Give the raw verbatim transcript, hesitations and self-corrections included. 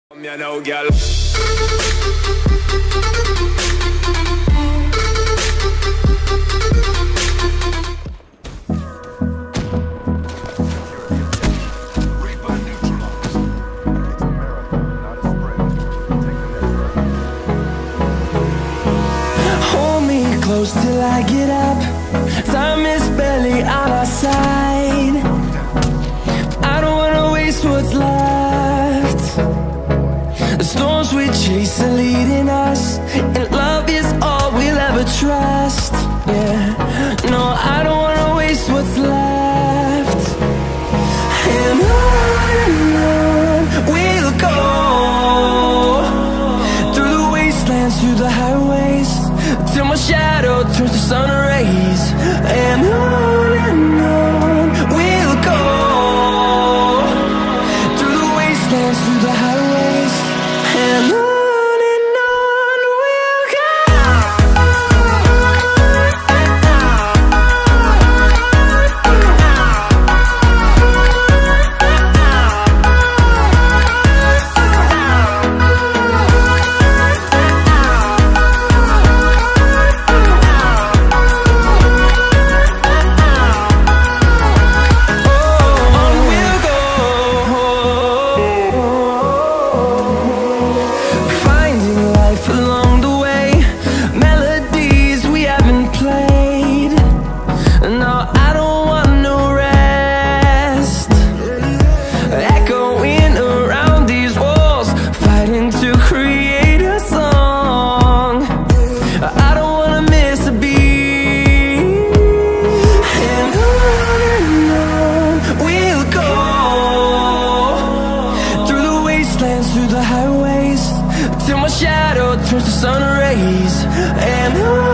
Me know, girl. Hold me close till I get up. Time is barely on our side. I don't wanna waste what's left. The storms we chase are leading us, and love is all we'll ever trust. Yeah, no, I don't wanna waste what's left. And on and on we'll go, through the wastelands, through the highways, till my shadow turns to sun rays. And on and on we'll go, through the wastelands, through the highways, and on. Through the highways, till my shadow turns to sun rays. And